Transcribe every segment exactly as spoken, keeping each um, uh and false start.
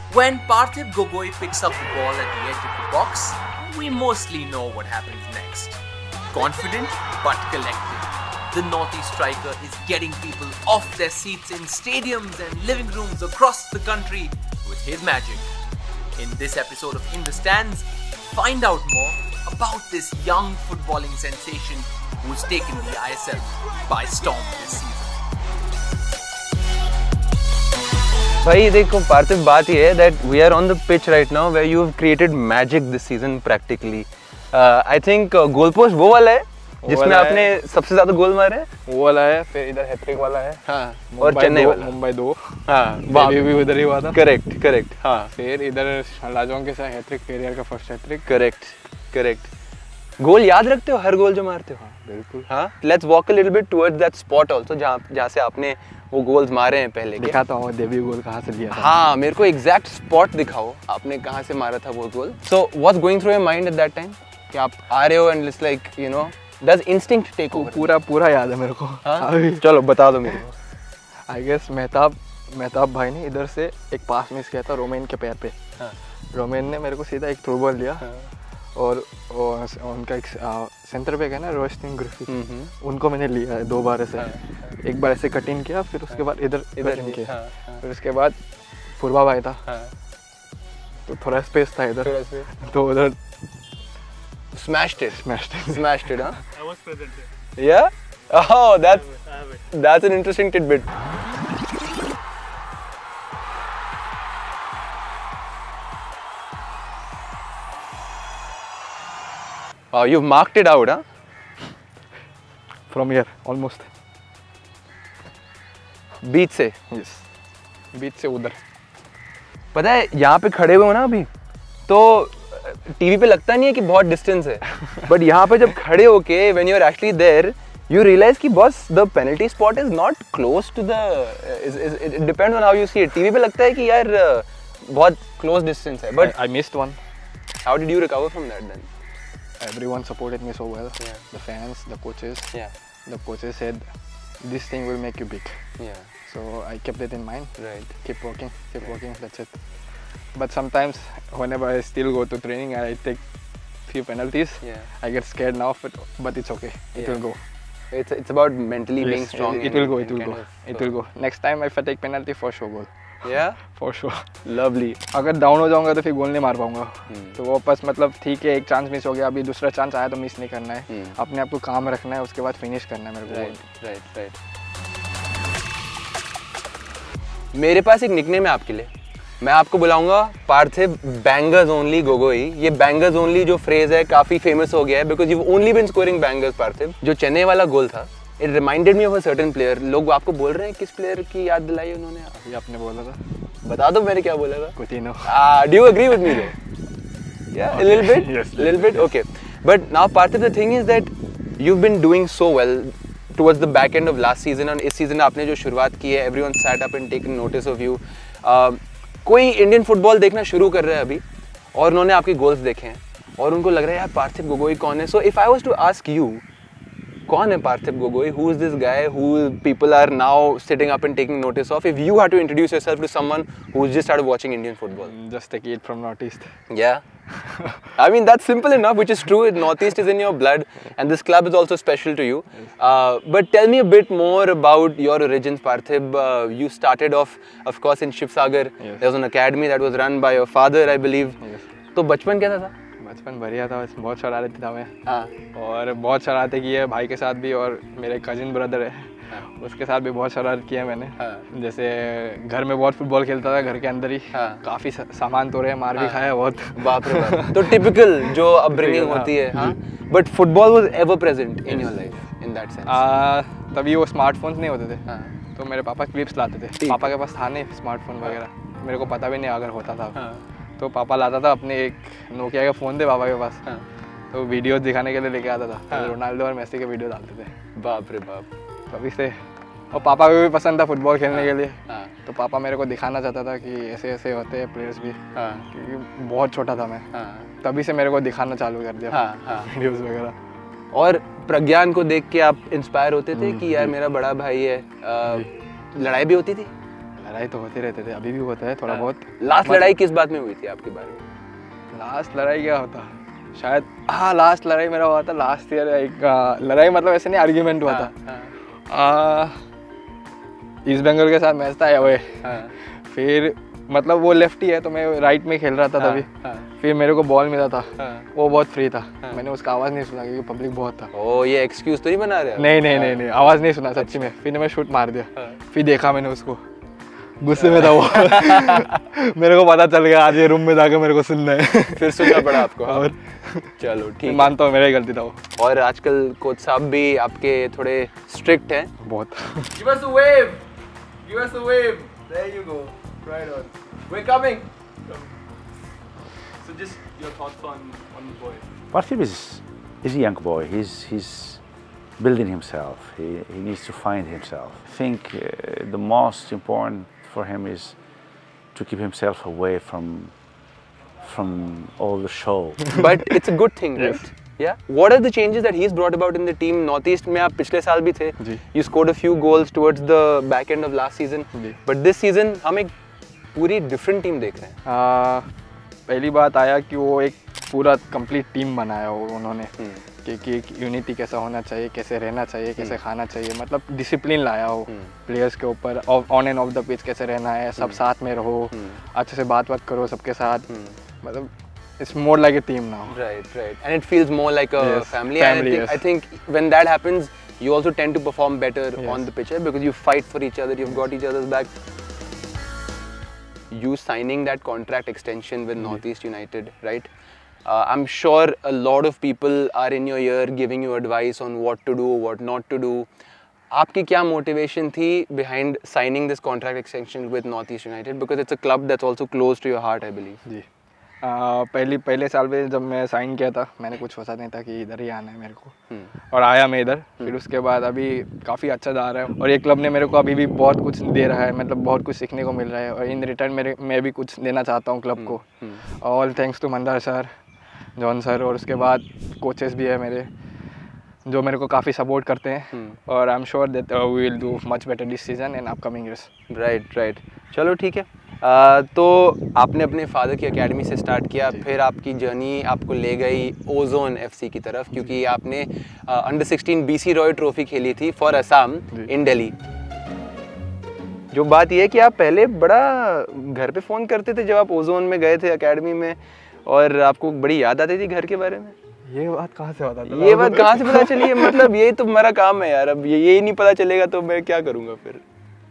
When Parthiv Gogoi picks up the ball at the edge of the box, we mostly know what happens next. Confident but collected, the Northeast striker is getting people off their seats in stadiums and living rooms across the country with his magic. In this episode of In the Stands, find out more about this young footballing sensation who's taken the I S L by storm this season. भाई देखो पार्थिव, बात ये है that we are on the pitch right now where you have created magic this season practically. Uh, I think uh, goal post वो वाला है जिसमें आपने सबसे ज्यादा गोल मारे हैं, वो वाला है, फिर इधर हैट्रिक वाला है, हाँ, और चेन्नई वाला, मुंबई दो, हाँ, भी, भी उधर ही हुआ था, करेक्ट करेक्ट, हाँ, फिर इधर लाजोंग के साथ हैट्रिक, करियर का first hat trick, correct correct. Goal याद रखते हो हर गोल जो मारते हो? बिल्कुल, हाँ। Let's walk a little bit towards that spot also जहाँ जहाँ से आपने वो गोल्स मारे हैं पहले के। दिखाता हूँ डेब्यू गोल कहाँ से लिया था। हाँ, मेरे को एग्जैक्ट स्पॉट दिखाओ, आपने कहाँ से मारा था वो goal. So what's going through your mind at that time कि आप आ रहे हो and it's like you know does instinct take over? पूरा पूरा याद है मेरे को। हाँ? चलो बता दो मेरे को। आई गेस मेहताब मेहताब भाई ने इधर से एक पास मिस किया था रोमेन के पैर पे। हाँ। रोमेन ने मेरे को सीधा एक थ्रो बॉल दिया। हाँ। और, और उनका एक सेंटर बैक है ना रोस्टिंग ग्रिफिथ, उनको मैंने लिया है दो बार ऐसे। हाँ। एक बार ऐसे कटिंग किया, फिर उसके बाद इधर इधर किया। हाँ। फिर उसके बाद फुरबा भाई था। हाँ। तो थोड़ा स्पेस था इधर, तो उधर smashed it smashed it smashed it huh? I was present here. Yeah? Oh, that's I have it. that's an interesting tidbit. Wow, you've marked it out, huh? From here, almost. बीच से? Yes. बीच से उधर। पता है यहाँ पे खड़े हुए हो ना अभी, तो टीवी पे लगता नहीं है कि बहुत डिस्टेंस है, बट यहाँ पे जब खड़े होके when you are actually there, you realize कि boss the penalty spot is not close to the is, is, it depends on how you see it. TV पे लगता है कि यार बहुत close distance है, but I, I missed one. How did you recover from that then? Everyone supported me so well. Yeah. The fans, the coaches. Yeah. The coaches said this thing will make you big. Yeah. So I kept it in mind. Right. Keep working, keep Yeah. working. That's it. But sometimes, whenever I still go to training, I take few penalties. Yeah. I get scared now, but but it's okay. It Yeah. will go. It's it's about mentally Yes, being strong. It, it and, will go. It and will go. kind of, It will go. Next time, if I take penalty, for sure goal. Yeah. For sure. Lovely. अगर down हो जाऊंगा तो फिर गोल नहीं मार पाऊंगा। Hmm. तो वो बस मतलब ठीक है, एक चांस मिस हो गया, अभी दूसरा चांस आया तो मिस नहीं करना है। Hmm. अपने आप को काम रखना है, उसके बाद फिनिश करना है मेरे को। Right. Right. Right. मेरे पास एक निकनेम है आपके लिए, मैं आपको बुलाऊंगा पार्थिव बैंगर्स ओनली गोगोई। ये बैंगर्स ओनली जो फ्रेज है काफी फेमस हो गया है because you only been scoring bangers Parthiv. जो चेन्नई वाला गोल था, it reminded me of a certain player. लोग आपको बोल रहे हैं किस प्लेयर की याद दिलाई उन्होंने? अभी आपने बोला था, बता दो मैंने क्या बोला था। Coutinho. Do you agree with me though? Yeah, a little bit. Yes, a little bit. Okay, but now Parthiv, the thing is that you've been doing so well towards the back end of last season, और इस season आपने जो शुरुआत की है, everyone sat up and taken notice of you. Uh, कोई Indian football देखना शुरू कर रहा है अभी और उन्होंने आपके गोल्स देखे हैं और उनको लग रहा है यार पार्थिव गोगोई कौन है? So if I was to ask you, कौन है Parthiv Gogoi? Who is this guy who people are now sitting up and taking notice of? If you had to introduce yourself to someone who just started watching Indian football? Just a kid from Northeast. Yeah. I mean, that's simple enough, which is true. Northeast is in your blood, and this club is also special to you. Uh, but tell me a bit more about your origins, Parthiv. Uh, you started off, of course, in Shivsagar. Yes. There was an academy that was run by your father, I believe. Yes. तो बचपन कैसा था? बचपन बढ़िया था, बहुत शरारती था मैं। हाँ। और बहुत शरारतें की है भाई के साथ भी, और मेरे कजिन ब्रदर है, हाँ। उसके साथ भी बहुत शरारत किया मैंने। हाँ। जैसे घर में बहुत फुटबॉल खेलता था, घर के अंदर ही। हाँ। काफ़ी सामान तोड़े, मार भी हाँ। खाया बहुत। बाप रे बाप। तो टिपिकल जो अपब्रिंगिंग होती है। हाँ। But football was ever present in your life in that sense? तभी वो स्मार्टफोन्स नहीं होते थे। हाँ। तो मेरे पापा क्लिप्स लाते थे। पापा के पास था नहीं स्मार्टफोन वगैरह, मेरे को पता भी नहीं अगर होता था। हाँ। तो पापा लाता था अपने, एक नोकिया का फ़ोन थे पापा के पास। हाँ। तो वीडियो दिखाने के लिए लेके आता था। हाँ। रोनाल्डो और मेसी के वीडियो डालते थे। बाप रे बाप। तभी से, और पापा को भी पसंद था फुटबॉल खेलने हाँ। के लिए। हाँ। तो पापा मेरे को दिखाना चाहता था कि ऐसे ऐसे होते हैं प्लेयर्स भी। हाँ। क्योंकि बहुत छोटा था मैं। हाँ। तभी से मेरे को दिखाना चालू कर दिया। हाँ। हाँ। वीडियोज़ वगैरह। और प्रज्ञान को देख के आप इंस्पायर होते थे कि यार मेरा बड़ा भाई है? आ, लड़ाई भी होती थी? लड़ाई तो होते रहते थे, अभी भी होता है थोड़ा बहुत। लास्ट लड़ाई किस बात में हुई थी आपके बारे में? लास्ट लड़ाई क्या होता शायद, हाँ लास्ट लड़ाई मेरा हुआ था लास्ट ईयर। एक आ, लड़ाई मतलब ऐसे नहीं, आर्ग्यूमेंट हुआ था। ईस्ट बंगाल के साथ मैच था हुए, फिर मतलब वो लेफ्टी है तो मैं राइट में खेल रहा था तभी। फिर मेरे को बॉल मिला था, वो बहुत फ्री था, मैंने उसका आवाज़ नहीं सुना क्योंकि पब्लिक बहुत था। ओ ये एक्सक्यूज तो नहीं बना रहे? नहीं नहीं नहीं नहीं आवाज़ नहीं सुना सच्ची में। फिर मैं शूट मार दिया, फिर देखा मैंने उसको, गुस्से में था वो। मेरे को पता चल गया आज ये रूम में जाकर मेरे को सुनना है। फिर सुनना पड़ा आपको। और चलो ठीक, मानता हूँ मेरा ही गलती था वो। और आजकल कोच साहब भी आपके थोड़े स्ट्रिक्ट हैं बहुत। Give us a wave. Give us a wave. There you go. Right on. We're coming. So just your thoughts on on the boy. Parthiv is is a young boy. He's he's building himself. He he needs to find himself. I think uh, the most important for him is to keep himself away from from all the show. But it's a good thing, right? Yeah. What are the changes that he's brought about in the team? Northeast में आप पिछले साल भी थे. जी. You scored a few goals towards the back end of last season. Ji. But this season हम एक पूरी different team देख रहे हैं. आ, पहली बात आया कि वो एक पूरा कंप्लीट टीम बनाया हो उन्होंने, कि कि यूनिटी कैसा होना चाहिए, कैसे रहना चाहिए, कैसे खाना चाहिए, मतलब डिसिप्लिन लाया हो प्लेयर्स के ऊपर, on and of the pitch कैसे रहना है, सब साथ में रहो, अच्छे से बात बात करो सबके साथ, मतलब it's more like a team now. Right, right. And it feels more like a Yes, family. family, And I think, yes. I think when that happens, you also tend to perform better Yes. on the pitch, right? Because you fight for each other, you've got each other's back. You signing that contract extension with Northeast United, right? Uh, I'm sure a lot of people are in your ear giving you advice on what to do, what not to do. आपकी क्या motivation थी behind signing this contract extension with Northeast United? Because it's a club that's also close to your heart, I believe. जी। आ, पहली पहले साल में जब मैं sign किया था मैंने कुछ सोचा नहीं था कि इधर ही आना है मेरे को, और आया मैं इधर। फिर उसके बाद अभी काफ़ी अच्छा जा रहा है, और ये क्लब ने मेरे को अभी भी बहुत कुछ दे रहा है, मतलब बहुत कुछ सीखने को मिल रहा है, और इन रिटर्न मेरे मैं भी कुछ देना चाहता हूँ क्लब को। All thanks to Mandar sir, John sir, और उसके बाद कोचेस भी है मेरे जो मेरे को काफ़ी सपोर्ट करते हैं, और I am sure that we will do much better this season and upcoming years. Right right चलो ठीक है। Uh, तो आपने अपने फादर की एकेडमी से स्टार्ट किया, फिर आपकी जर्नी आपको ले गई ओजोन एफसी की तरफ, क्योंकि आपने under sixteen BC Roy trophy खेली थी फॉर असम इन दिल्ली। जो बात यह है कि आप पहले बड़ा घर पे फ़ोन करते थे जब आप ओजोन में गए थे एकेडमी में, और आपको बड़ी याद आती थी घर के बारे में। ये बात कहाँ से पता चला? ये बात कहाँ से पता चली है? मतलब यही तो मेरा काम है यार, अब ये यही नहीं पता चलेगा तो मैं क्या करूँगा फिर।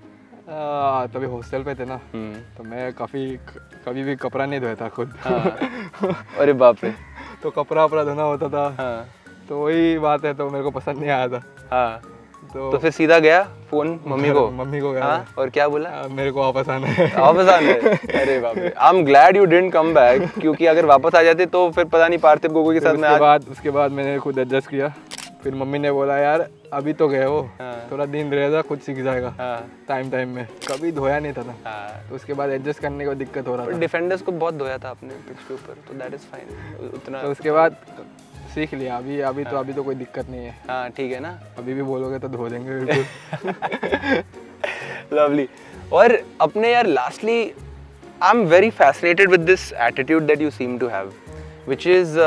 आ, तभी हॉस्टल पे थे ना, तो मैं काफ़ी कभी भी कपड़ा नहीं धोया था खुद। हाँ। अरे बाप रे। तो कपड़ा वपड़ा धोना होता था। हाँ। तो वही बात है, तो मेरे को पसंद नहीं आया था। हाँ। तो, तो फिर सीधा गया फोन मम्मी को मम्मी को गया। हाँ? और क्या बोला? आ, मेरे को वापस आना है। वापस आना है? अरे बाप रे। I am glad you didn't come back, क्योंकि अगर वापस आ जाते तो फिर पता नहीं पार्थिव गोगोई के साथ में। उसके बाद उसके बाद मैंने खुद एडजस्ट किया। फिर मम्मी ने बोला यार अभी तो गए हो, हाँ। थोड़ा दिन रहेगा खुद सीख जाएगा। हाँ। टाइम टाइम में कभी धोया नहीं था ना। हाँ। तो उसके बाद एडजस्ट करने को दिक्कत हो रहा था। डिफेंडर्स को बहुत धोया था आपने पिच के ऊपर, तो दैट इज फाइन उतना। तो उसके बाद सीख लिया। अभी अभी तो अभी तो कोई दिक्कत नहीं है। हाँ ठीक है ना, अभी भी बोलोगे तो धो देंगे बिल्कुल। लवली। और अपने यार lastly I am very fascinated with this attitude that you seem to have, which is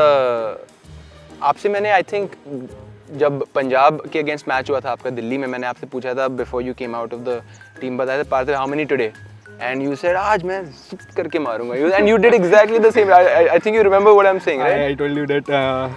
आपसे मैंने आई थिंक जब पंजाब के अगेंस्ट मैच हुआ था आपका दिल्ली में, मैंने आपसे पूछा था before you came out of the team, बताया था Parthiv how many today, and you said आज मैं सिक्स करके मारूंगा, and you did exactly the same. I think you remember what I am saying, right? I told you that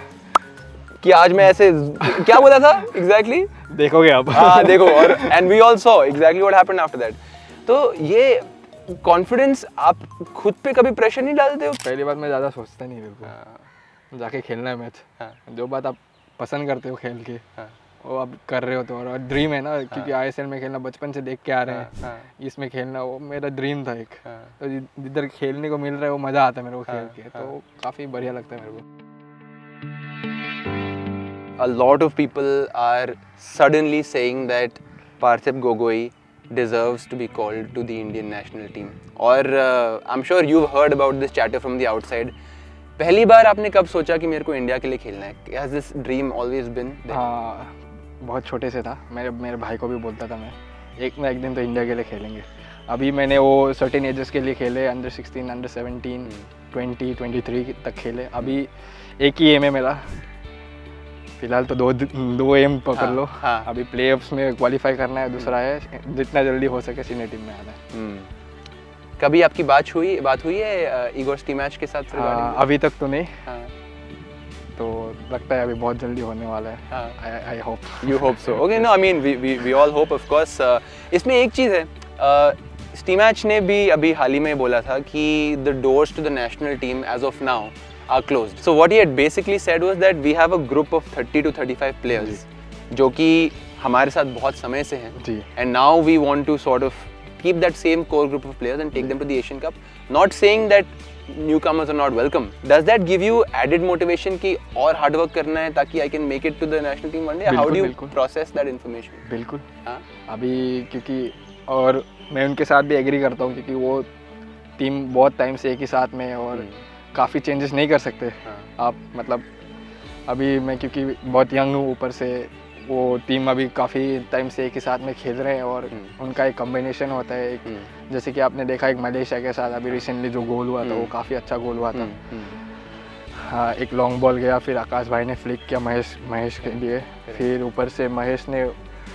कि आज मैं ऐसे क्या बोला था एग्जैक्टली exactly? देखोगे आप। हाँ देखो, और and we all saw exactly what happened after that. तो ये कॉन्फिडेंस आप खुद पे कभी प्रेशर नहीं डालते हो? पहली बात मैं ज़्यादा सोचता नहीं बिल्कुल, जाके खेलना है मैच। जो बात आप पसंद करते हो खेल के, वो आप कर रहे हो, तो और ड्रीम है ना, क्योंकि आईएसएल में खेलना बचपन से देख के आ रहे हैं, इसमें खेलना वो मेरा ड्रीम था एक। तो जिधर खेलने को मिल रहा है वो मज़ा आता है मेरे को खेल के, तो काफ़ी बढ़िया लगता है मेरे को। A lot of people are suddenly saying that Parthiv Gogoi deserves to be called to the Indian national team. और uh, I'm sure you've heard about this chatter from the outside. पहली बार आपने कब सोचा कि मेरे को इंडिया के लिए खेलना है? Has this dream always been there? हाँ, बहुत छोटे से था। मेरे मेरे भाई को भी बोलता था मैं एक ना एक दिन तो इंडिया के लिए खेलेंगे। अभी मैंने वो सर्टेन एजेस के लिए खेले, under sixteen, under seventeen, twenty, twenty three तक खेले। अभी एक ही एम है मेरा, फिलहाल तो दो दो एम पकड़ लो। हाँ. अभी प्लेऑफ्स में क्वालिफाई करना है, दूसरा है जितना जल्दी हो सके सीनियर टीम में आना है। कभी आपकी बात हुई बात हुई है इगोर स्टीमैच के साथ? आ, अभी तक तो नहीं। हाँ. तो लगता है अभी बहुत जल्दी होने वाला है। I hope you hope so. Okay, no I mean we we we all hope of course. इसमें एक चीज़ है, स्टीमैच ने भी अभी हाल ही में बोला था कि the doors to the national team as of now are closed. So what he had basically said was that we have a group of thirty to thirty-five players जो कि हमारे साथ बहुत समय से हैं, and now we want to sort of keep that same core group of players and take them to the Asian Cup. Not saying that newcomers are not welcome. Does that give you added motivation कि और hard work करना है ताकि I can make it to the national team one day? How do you process that information? बिल्कुल। हाँ? अभी क्योंकि और मैं उनके साथ भी एग्री करता हूँ क्योंकि वो टीम बहुत टाइम से एक ही साथ में, और काफ़ी चेंजेस नहीं कर सकते। हाँ। आप मतलब अभी मैं क्योंकि बहुत यंग हूँ, ऊपर से वो टीम अभी काफ़ी टाइम से एक ही साथ में खेल रहे हैं, और उनका एक कॉम्बिनेशन होता है। एक जैसे कि आपने देखा एक मलेशिया के साथ अभी रिसेंटली जो गोल हुआ था वो काफ़ी अच्छा गोल हुआ था। हाँ, एक लॉन्ग बॉल गया, फिर आकाश भाई ने फ्लिक किया महेश महेश के लिए, फिर ऊपर से महेश ने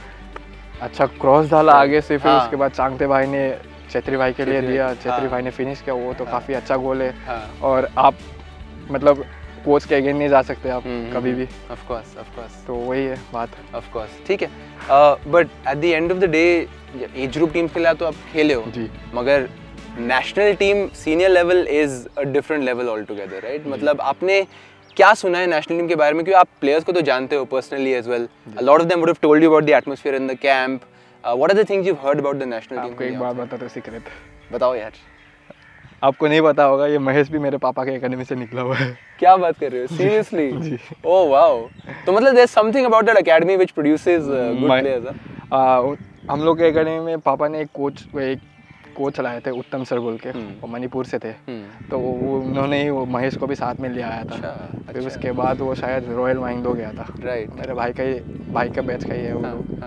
अच्छा क्रॉस डाला आगे से, फिर उसके बाद चांगते भाई ने छेत्री भाई के लिए दिया, छेत्री भाई ने फिनिश किया, वो तो काफ़ी अच्छा गोल है। और आप मतलब कोच के अगेंस्ट नहीं जा सकते आप कभी भी। ऑफ कोर्स ऑफ कोर्स तो वही है बात। ऑफ कोर्स ठीक है, but at the end of the day age group team के लिए तो आप खेले हो जी, मगर national team senior level is a different level all together, right? मतलब आपने क्या सुना है नेशनल टीम के बारे में? क्योंकि आप प्लेयर्स को तो जानते हो personally as well, a lot of them would have told you about the atmosphere in the camp. What are the things you have heard about the national team? आपको एक बात बता दो सीक्रेट, बताओ यार। आपको नहीं पता होगा, ये महेश भी मेरे पापा के एकेडमी से निकला हुआ है। क्या बात कर रहे हो, सीरियसली? ओह वाओ, तो मतलब there is something about that academy which produces good players. हम लोग के एकेडमी में पापा ने एक कोच एक कोच चलाए थे, उत्तम सर बोल के, वो मणिपुर से थे, तो वो उन्होंने ही वो महेश को भी साथ में ले आया था। अच्छा, फिर उसके बाद वो शायद रॉयल माइंडो गया था। राइट, मेरे भाई का ही भाई का बैच का ही है वो लोग।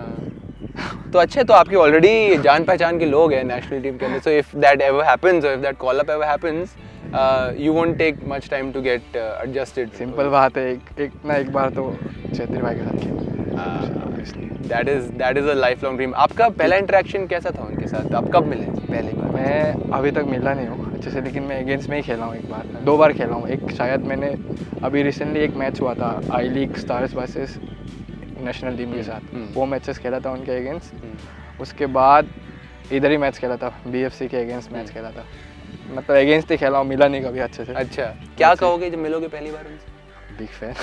तो अच्छे, तो आपकी ऑलरेडी जान पहचान के लोग हैं नेशनल टीम के अंदर, so if that ever happens, if that call up ever happens, you won't take much time to get adjusted. Simple बात है, एक एक ना एक बार तो छेत्री भाई के साथ that is that is a life long dream. आपका पहला इंटरेक्शन कैसा था उनके साथ? आप कब मिले पहली बार? मैं अभी तक मिला नहीं हूँ अच्छे से, लेकिन मैं अगेंस्ट में ही खेला हूँ, एक बार दो बार खेला हूँ। एक शायद मैंने अभी रिसेंटली एक मैच हुआ था I league stars versus national team के साथ, वो मैचेस खेला था उनके अगेंस्ट। उसके बाद इधर ही मैच खेला था, बीएफसी के अगेंस्ट मैच खेला था। मतलब अगेंस्ट ही खेला हूँ, मिला नहीं कभी अच्छे से। अच्छा, क्या कहोगे जब मिलोगे पहली बार उनसे? Big fan.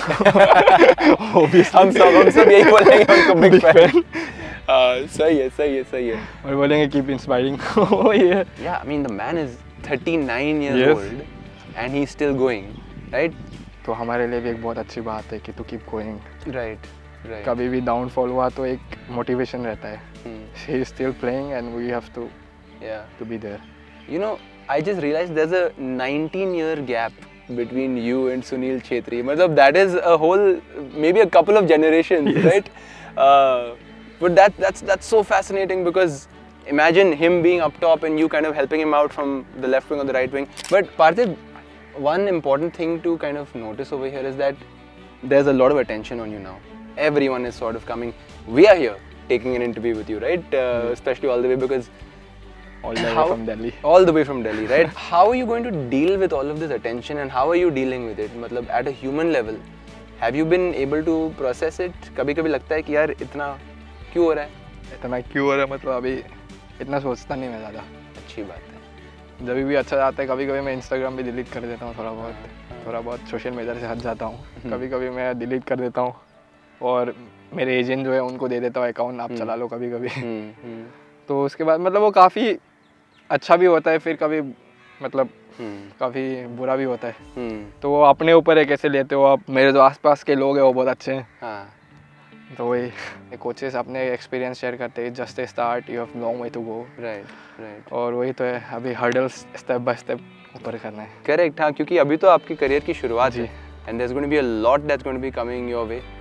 हम सब हम सब यही बोलेंगे उनको, बिग फैन। सही है सही है सही है। और बोलेंगे कीप इंस्पायरिंग। वही है। या I mean the man is thirty-nine years old and he's still going, right? तो हमारे लिए भी एक बहुत अच्छी बात है कि तू कीप गोइंग। Right right. कभी भी डाउनफॉल हुआ तो एक मोटिवेशन रहता है। he is still playing and we have to yeah to be there. You know, I just realized there's a nineteen year gap between you and Sunil Chhetri. मतलब that is a whole, maybe a couple of generations, yes. Right? Uh, but that that's that's so fascinating because imagine him being up top and you kind of helping him out from the left wing or the right wing. But Parthiv, one important thing to kind of notice over here is that there's a lot of attention on you now. Everyone is sort of coming. We are here taking an interview with you, right? Uh, mm. Especially all the way because all the how, way from Delhi. All the way from Delhi, right? How are you going to deal with all of this attention and how are you dealing with it? मतलब at a human level, have you been able to process it? कभी-कभी लगता है कि यार इतना क्यों हो रहा है? इतना क्यों हो रहा है मतलब अभी इतना सोचता नहीं मैं ज़्यादा। अच्छी बात है। जब भी अच्छा जाता है कभी-कभी मैं इंस्टाग्राम भी डिलीट कर देता हूँ, थोड़ा बहुत थोड़ा बहुत सोशल मीडिया से हट जाता हूँ। कभी-कभी मैं डिलीट कर देता हूँ और मेरे एजेंट जो है उनको दे देता हूँ अकाउंट, आप चला लो कभी-कभी। तो उसके बाद मतलब वो काफ़ी अच्छा भी होता है, फिर कभी मतलब काफ़ी बुरा भी होता है। तो वो अपने ऊपर है कैसे लेते हो आप। मेरे जो आसपास के लोग हैं वो बहुत अच्छे हैं। हाँ। तो वही कोचेस अपने एक्सपीरियंस शेयर करते हैं, just a start, you have long way to go. Right right. और वही तो है, अभी हर्डल्स स्टेप बाय स्टेप ऊपर करना है। करेक्ट। हाँ, क्योंकि अभी तो आपकी करियर की शुरुआत है and there is going to be a lot that's going to be coming your way.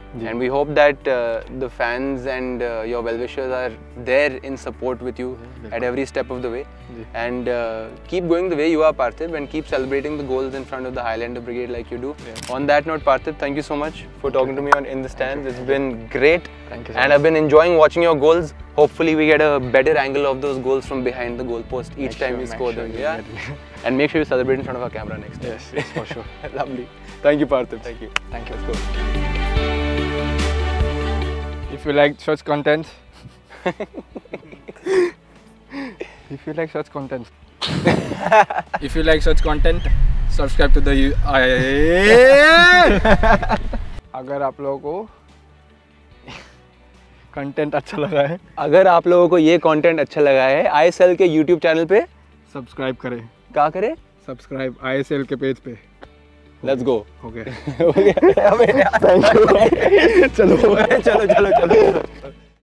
and we hope that uh, the fans and uh, your well-wishers are there in support with you at every step of the way. And uh, keep going the way you are, Parthiv, and keep celebrating the goals in front of the Highlander Brigade like you do. Yeah. On that note, Parthiv, thank you so much for talking to me on In the Stands. It's been great. Thank you so and much. I've been enjoying watching your goals. Hopefully we get a better angle of those goals from behind the goalpost each Make time sure, we score sure them. Yeah. And make sure you celebrate in front of our camera next time. Yes, yes, for sure. Lovely. Thank you, Parthiv. Thank you. Thank you. Let's go. If you like such content, if you like such content, if you like such content, subscribe to the. अगर आप लोगों को content अच्छा लगा है, अगर आप लोगों को ये कंटेंट अच्छा लगा है, आई एस एल के यूट्यूब चैनल पे सब्सक्राइब करें. क्या करें? सब्सक्राइब आई एस एल के पेज पे. Let's go. हो गया. हो गया. Thank you. चलो चलो चलो चलो.